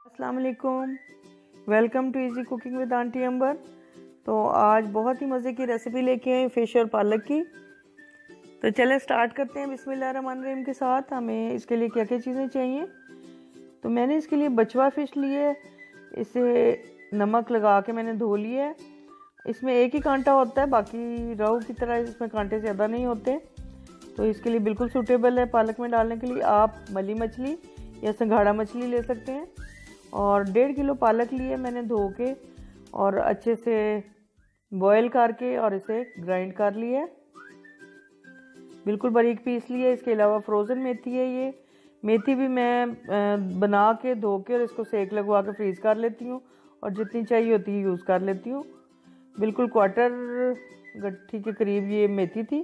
अस्सलाम वालेकुम। Welcome to easy cooking with aunty Ambar. तो आज बहुत ही मज़े की रेसिपी लेके आए फ़िश और पालक की। तो चलें स्टार्ट करते हैं बिस्मिल्लाहिर्रहमानिर्रहीम के साथ। हमें इसके लिए क्या क्या चीज़ें चाहिए। तो मैंने इसके लिए बचवा फ़िश ली है। इसे नमक लगा के मैंने धो लिया है। इसमें एक ही कांटा होता है, बाकी रोहू की तरह इसमें कांटे ज़्यादा नहीं होते। तो इसके लिए बिल्कुल सूटेबल है पालक में डालने के लिए। आप मली मछली या संघाड़ा मछली ले सकते हैं। और 1.5 किलो पालक लिए मैंने धो के और अच्छे से बॉयल करके और इसे ग्राइंड कर लिया है, बिल्कुल बारीक पीस लिया। इसके अलावा फ्रोज़न मेथी है। ये मेथी भी मैं बना के धो के और इसको सेक लगवा के फ्रीज़ कर लेती हूँ और जितनी चाहिए होती है यूज़ कर लेती हूँ। बिल्कुल क्वार्टर गट्ठी के करीब ये मेथी थी।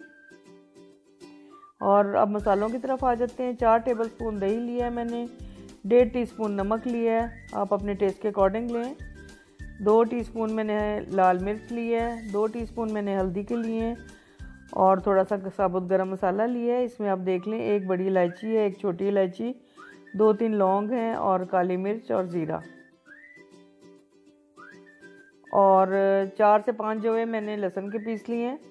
और अब मसालों की तरफ आ जाते हैं। 4 टेबलस्पून दही लिया है मैंने, 1.5 टीस्पून नमक लिया है, आप अपने टेस्ट के अकॉर्डिंग लें। 2 टीस्पून मैंने लाल मिर्च लिया है, 2 टीस्पून मैंने हल्दी के लिए हैं और थोड़ा सा साबुत गरम मसाला लिया है। इसमें आप देख लें, एक बड़ी इलायची है, एक छोटी इलायची, 2-3 लौंग हैं और काली मिर्च और ज़ीरा। और 4 से 5 जो है मैंने लहसुन के पीस लिए हैं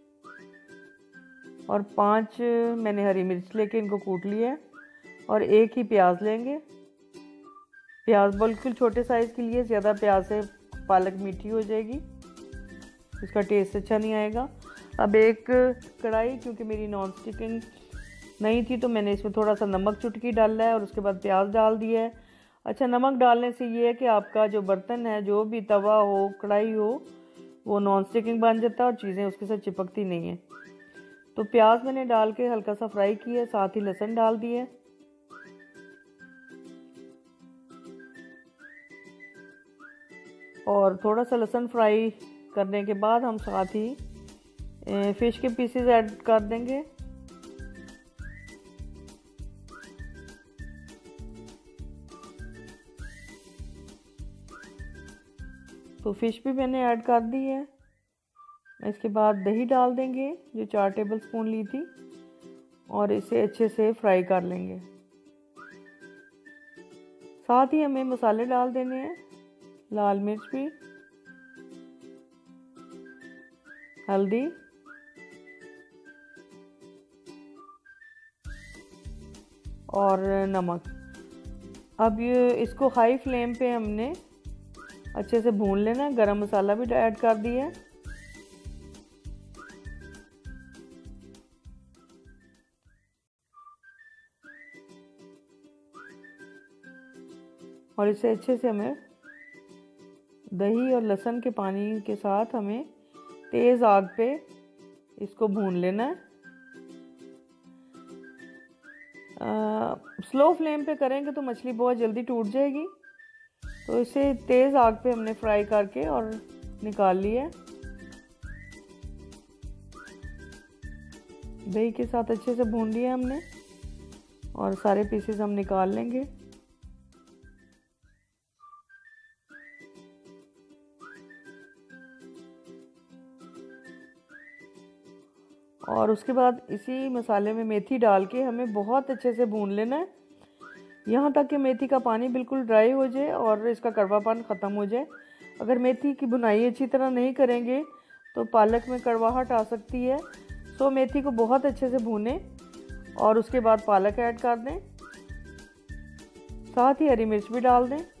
और 5 मैंने हरी मिर्च लेके इनको कूट लिया है। और एक ही प्याज लेंगे। प्याज बिल्कुल छोटे साइज़ के लिए, ज़्यादा प्याज से पालक मीठी हो जाएगी, इसका टेस्ट अच्छा नहीं आएगा। अब एक कढ़ाई, क्योंकि मेरी नॉन स्टिकिंग नहीं थी तो मैंने इसमें थोड़ा सा नमक चुटकी डाला है और उसके बाद प्याज डाल दिया है। अच्छा, नमक डालने से ये है कि आपका जो बर्तन है, जो भी तवा हो कढ़ाई हो, वो नॉन स्टिकिंग बन जाता है और चीज़ें उसके साथ चिपकती नहीं है। तो प्याज मैंने डाल के हल्का सा फ्राई किया, साथ ही लहसुन डाल दिए और थोड़ा सा लहसुन फ्राई करने के बाद हम साथ ही फ़िश के पीसेस ऐड कर देंगे। तो फ़िश भी मैंने ऐड कर दी है। इसके बाद दही डाल देंगे जो 4 टेबलस्पून ली थी और इसे अच्छे से फ्राई कर लेंगे। साथ ही हमें मसाले डाल देने हैं, लाल मिर्च भी, हल्दी और नमक। अब ये इसको हाई फ्लेम पे हमने अच्छे से भून लेना है। गरम मसाला भी ऐड कर दिया है और इसे अच्छे से हमें दही और लहसुन के पानी के साथ हमें तेज़ आग पे इसको भून लेना है। स्लो फ्लेम पे करेंगे तो मछली बहुत जल्दी टूट जाएगी। तो इसे तेज़ आग पे हमने फ्राई करके और निकाल लिया है। दही के साथ अच्छे से भून लिया हमने और सारे पीसेस हम निकाल लेंगे। और उसके बाद इसी मसाले में मेथी डाल के हमें बहुत अच्छे से भून लेना है, यहाँ तक कि मेथी का पानी बिल्कुल ड्राई हो जाए और इसका कड़वापन ख़त्म हो जाए। अगर मेथी की भुनाई अच्छी तरह नहीं करेंगे तो पालक में कड़वाहट आ सकती है। सो मेथी को बहुत अच्छे से भूनें और उसके बाद पालक ऐड कर दें, साथ ही हरी मिर्च भी डाल दें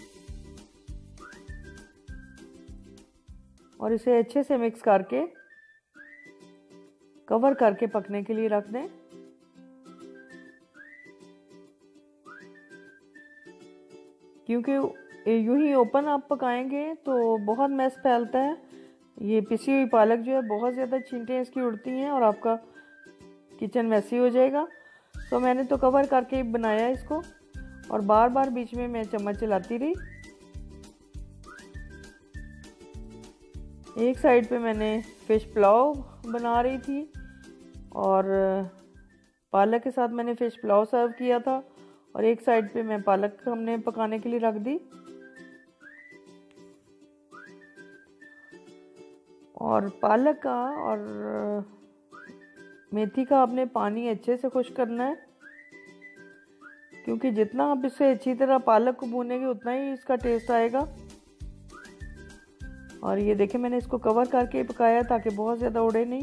और इसे अच्छे से मिक्स करके कवर करके पकने के लिए रख दें। क्योंकि यूं ही ओपन आप पकाएंगे तो बहुत मैस फैलता है। ये पिसी हुई पालक जो है बहुत ज़्यादा छींटें इसकी उड़ती हैं और आपका किचन मैसी हो जाएगा। तो मैंने तो कवर करके ही बनाया इसको और बार बार बीच में मैं चम्मच चलाती रही। एक साइड पे मैंने फ़िश पुलाव बना रही थी और पालक के साथ मैंने फ़िश पुलाव सर्व किया था और एक साइड पे मैं पालक हमने पकाने के लिए रख दी। और पालक का और मेथी का आपने पानी अच्छे से खुश करना है, क्योंकि जितना आप इसे अच्छी तरह पालक को भूनेंगे उतना ही इसका टेस्ट आएगा। और ये देखें मैंने इसको कवर करके पकाया ताकि बहुत ज़्यादा उड़े नहीं।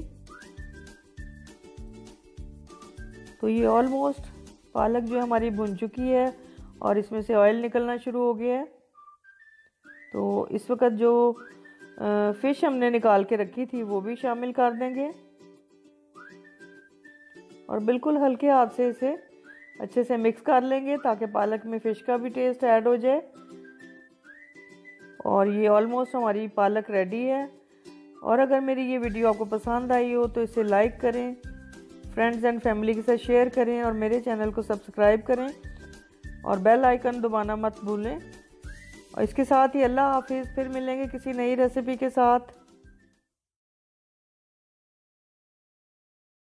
तो ये ऑलमोस्ट पालक जो हमारी भुन चुकी है और इसमें से ऑयल निकलना शुरू हो गया है। तो इस वक्त जो फ़िश हमने निकाल के रखी थी वो भी शामिल कर देंगे और बिल्कुल हल्के हाथ से इसे अच्छे से मिक्स कर लेंगे ताकि पालक में फ़िश का भी टेस्ट ऐड हो जाए। और ये ऑलमोस्ट हमारी पालक रेडी है। और अगर मेरी ये वीडियो आपको पसंद आई हो तो इसे लाइक करें, फ्रेंड्स एंड फैमिली के साथ शेयर करें और मेरे चैनल को सब्सक्राइब करें और बेल आइकन दबाना मत भूलें। और इसके साथ ही अल्लाह हाफिज़, फिर मिलेंगे किसी नई रेसिपी के साथ।